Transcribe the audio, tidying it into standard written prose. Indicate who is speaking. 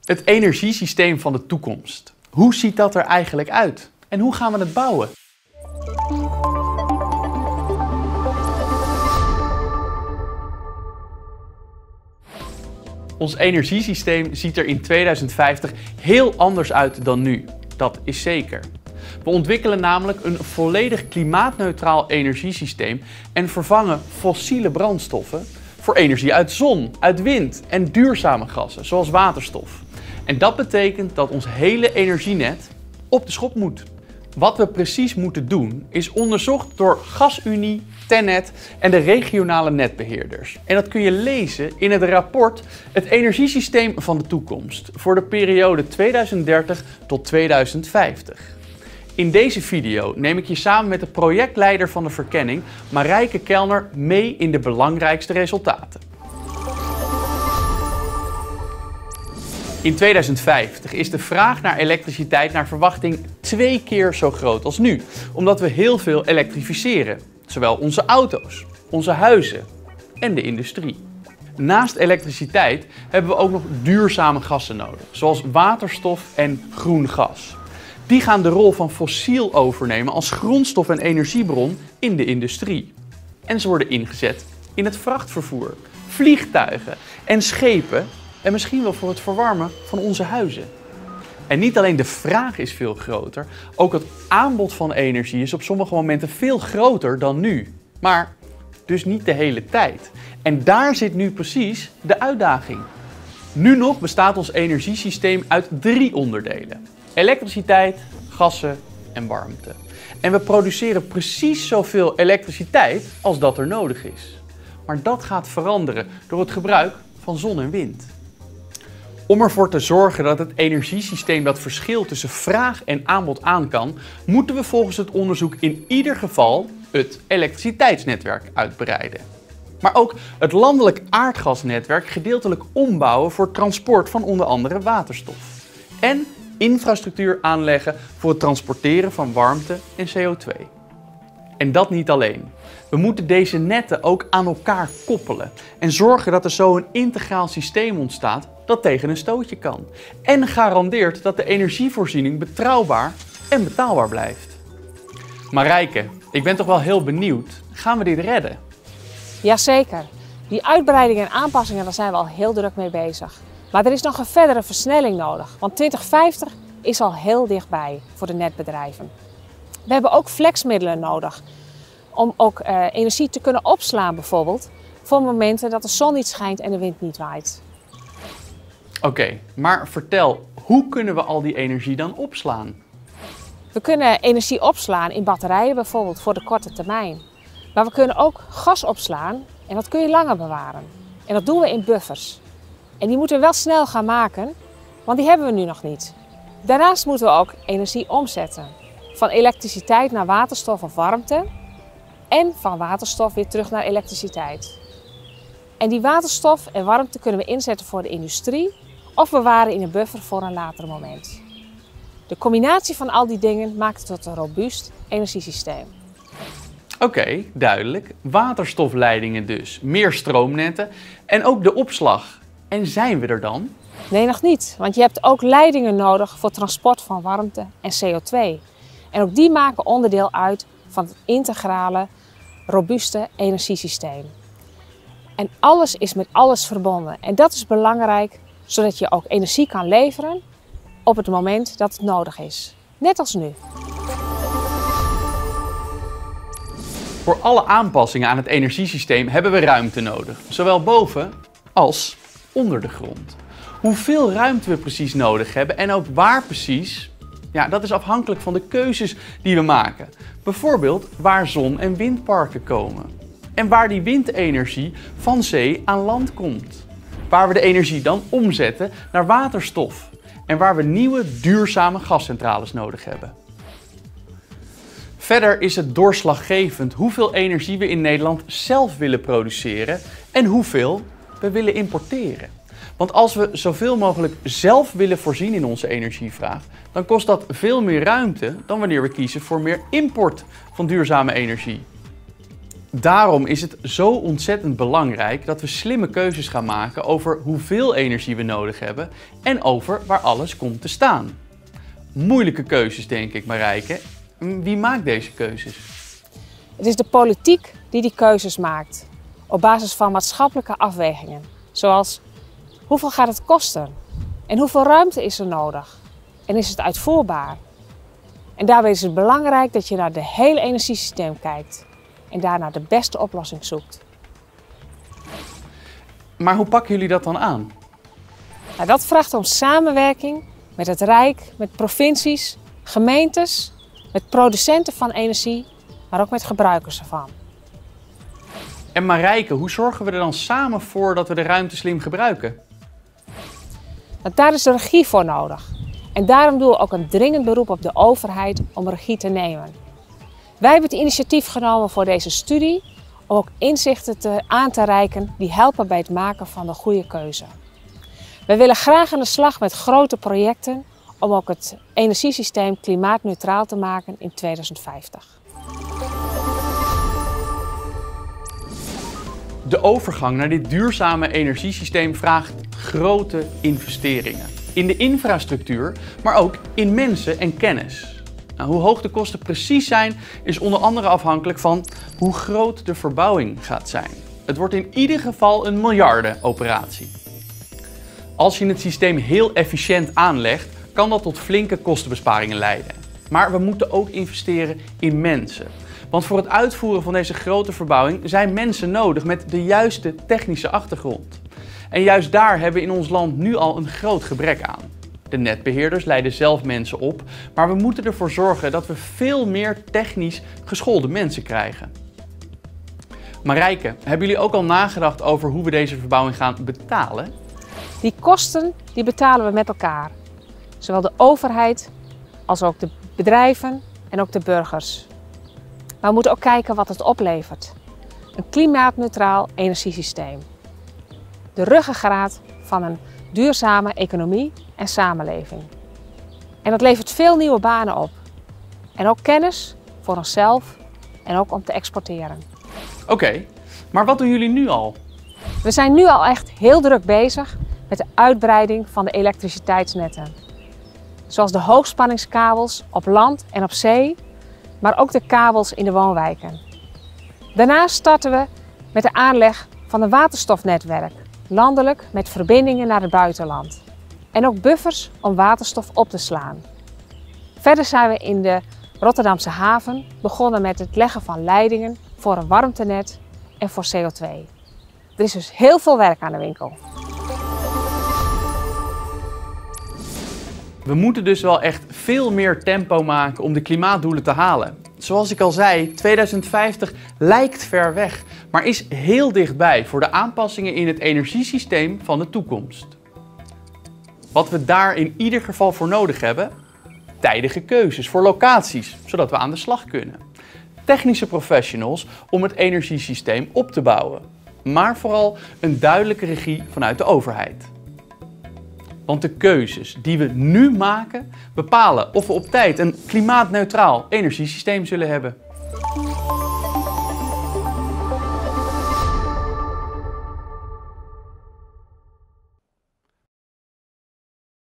Speaker 1: Het energiesysteem van de toekomst. Hoe ziet dat er eigenlijk uit? En hoe gaan we het bouwen? Ons energiesysteem ziet er in 2050 heel anders uit dan nu. Dat is zeker. We ontwikkelen namelijk een volledig klimaatneutraal energiesysteem en vervangen fossiele brandstoffen voor energie uit zon, uit wind en duurzame gassen, zoals waterstof. En dat betekent dat ons hele energienet op de schop moet. Wat we precies moeten doen is onderzocht door GasUnie, TenneT en de regionale netbeheerders. En dat kun je lezen in het rapport Het Energiesysteem van de Toekomst voor de periode 2030 tot 2050. In deze video neem ik je samen met de projectleider van de verkenning, Marijke Kellner, mee in de belangrijkste resultaten. In 2050 is de vraag naar elektriciteit naar verwachting 2 keer zo groot als nu, omdat we heel veel elektrificeren. Zowel onze auto's, onze huizen en de industrie. Naast elektriciteit hebben we ook nog duurzame gassen nodig, zoals waterstof en groen gas. Die gaan de rol van fossiel overnemen als grondstof en energiebron in de industrie. En ze worden ingezet in het vrachtvervoer, vliegtuigen en schepen en misschien wel voor het verwarmen van onze huizen. En niet alleen de vraag is veel groter, ook het aanbod van energie is op sommige momenten veel groter dan nu. Maar dus niet de hele tijd. En daar zit nu precies de uitdaging. Nu nog bestaat ons energiesysteem uit 3 onderdelen. Elektriciteit, gassen en warmte. En we produceren precies zoveel elektriciteit als dat er nodig is. Maar dat gaat veranderen door het gebruik van zon en wind. Om ervoor te zorgen dat het energiesysteem dat verschil tussen vraag en aanbod aan kan, moeten we volgens het onderzoek in ieder geval het elektriciteitsnetwerk uitbreiden. Maar ook het landelijk aardgasnetwerk gedeeltelijk ombouwen voor transport van onder andere waterstof. En infrastructuur aanleggen voor het transporteren van warmte en CO2. En dat niet alleen. We moeten deze netten ook aan elkaar koppelen en zorgen dat er zo een integraal systeem ontstaat dat tegen een stootje kan. En garandeert dat de energievoorziening betrouwbaar en betaalbaar blijft. Marijke, ik ben toch wel heel benieuwd. Gaan we dit redden?
Speaker 2: Jazeker. Die uitbreidingen en aanpassingen, daar zijn we al heel druk mee bezig. Maar er is nog een verdere versnelling nodig, want 2050 is al heel dichtbij voor de netbedrijven. We hebben ook flexmiddelen nodig om ook energie te kunnen opslaan bijvoorbeeld voor momenten dat de zon niet schijnt en de wind niet waait.
Speaker 1: Oké, maar vertel, hoe kunnen we al die energie dan opslaan?
Speaker 2: We kunnen energie opslaan in batterijen bijvoorbeeld voor de korte termijn. Maar we kunnen ook gas opslaan en dat kun je langer bewaren. En dat doen we in buffers. En die moeten we wel snel gaan maken, want die hebben we nu nog niet. Daarnaast moeten we ook energie omzetten. Van elektriciteit naar waterstof of warmte en van waterstof weer terug naar elektriciteit. En die waterstof en warmte kunnen we inzetten voor de industrie of bewaren in een buffer voor een later moment. De combinatie van al die dingen maakt het tot een robuust energiesysteem.
Speaker 1: Oké, duidelijk. Waterstofleidingen dus, meer stroomnetten en ook de opslag. En zijn we er dan?
Speaker 2: Nee, nog niet, want je hebt ook leidingen nodig voor transport van warmte en CO2. En ook die maken onderdeel uit van het integrale, robuuste energiesysteem. En alles is met alles verbonden. En dat is belangrijk, zodat je ook energie kan leveren op het moment dat het nodig is. Net als nu.
Speaker 1: Voor alle aanpassingen aan het energiesysteem hebben we ruimte nodig. Zowel boven als onder de grond. Hoeveel ruimte we precies nodig hebben en ook waar precies, ja, dat is afhankelijk van de keuzes die we maken. Bijvoorbeeld waar zon- en windparken komen. En waar die windenergie van zee aan land komt. Waar we de energie dan omzetten naar waterstof. En waar we nieuwe duurzame gascentrales nodig hebben. Verder is het doorslaggevend hoeveel energie we in Nederland zelf willen produceren en hoeveel we willen importeren. Want als we zoveel mogelijk zelf willen voorzien in onze energievraag, dan kost dat veel meer ruimte dan wanneer we kiezen voor meer import van duurzame energie. Daarom is het zo ontzettend belangrijk dat we slimme keuzes gaan maken over hoeveel energie we nodig hebben en over waar alles komt te staan. Moeilijke keuzes, denk ik, Marijke. Wie maakt deze keuzes?
Speaker 2: Het is de politiek die die keuzes maakt, op basis van maatschappelijke afwegingen. Zoals, hoeveel gaat het kosten? En hoeveel ruimte is er nodig? En is het uitvoerbaar? En daarbij is het belangrijk dat je naar het hele energiesysteem kijkt en daarna de beste oplossing zoekt.
Speaker 1: Maar hoe pakken jullie dat dan aan?
Speaker 2: Nou, dat vraagt om samenwerking met het Rijk, met provincies, gemeentes, met producenten van energie, maar ook met gebruikers ervan.
Speaker 1: En Marijke, hoe zorgen we er dan samen voor dat we de ruimte slim gebruiken?
Speaker 2: Want daar is de regie voor nodig. En daarom doen we ook een dringend beroep op de overheid om regie te nemen. Wij hebben het initiatief genomen voor deze studie om ook inzichten aan te reiken die helpen bij het maken van de goede keuze. We willen graag aan de slag met grote projecten om ook het energiesysteem klimaatneutraal te maken in 2050.
Speaker 1: De overgang naar dit duurzame energiesysteem vraagt grote investeringen. In de infrastructuur, maar ook in mensen en kennis. Nou, hoe hoog de kosten precies zijn, is onder andere afhankelijk van hoe groot de verbouwing gaat zijn. Het wordt in ieder geval een miljardenoperatie. Als je het systeem heel efficiënt aanlegt, kan dat tot flinke kostenbesparingen leiden. Maar we moeten ook investeren in mensen. Want voor het uitvoeren van deze grote verbouwing zijn mensen nodig met de juiste technische achtergrond. En juist daar hebben we in ons land nu al een groot gebrek aan. De netbeheerders leiden zelf mensen op, maar we moeten ervoor zorgen dat we veel meer technisch geschoolde mensen krijgen. Marijke, hebben jullie ook al nagedacht over hoe we deze verbouwing gaan betalen?
Speaker 2: Die kosten die betalen we met elkaar. Zowel de overheid als ook de bedrijven en ook de burgers. Maar we moeten ook kijken wat het oplevert. Een klimaatneutraal energiesysteem. De ruggengraat van een duurzame economie en samenleving. En dat levert veel nieuwe banen op. En ook kennis voor onszelf en ook om te exporteren.
Speaker 1: Oké, maar wat doen jullie nu al?
Speaker 2: We zijn nu al echt heel druk bezig met de uitbreiding van de elektriciteitsnetten. Zoals de hoogspanningskabels op land en op zee, maar ook de kabels in de woonwijken. Daarnaast starten we met de aanleg van een waterstofnetwerk, landelijk met verbindingen naar het buitenland. En ook buffers om waterstof op te slaan. Verder zijn we in de Rotterdamse haven begonnen met het leggen van leidingen voor een warmtenet en voor CO2. Er is dus heel veel werk aan de winkel.
Speaker 1: We moeten dus wel echt veel meer tempo maken om de klimaatdoelen te halen. Zoals ik al zei, 2050 lijkt ver weg, maar is heel dichtbij voor de aanpassingen in het energiesysteem van de toekomst. Wat we daar in ieder geval voor nodig hebben? Tijdige keuzes voor locaties, zodat we aan de slag kunnen. Technische professionals om het energiesysteem op te bouwen. Maar vooral een duidelijke regie vanuit de overheid. Want de keuzes die we nu maken bepalen of we op tijd een klimaatneutraal energiesysteem zullen hebben.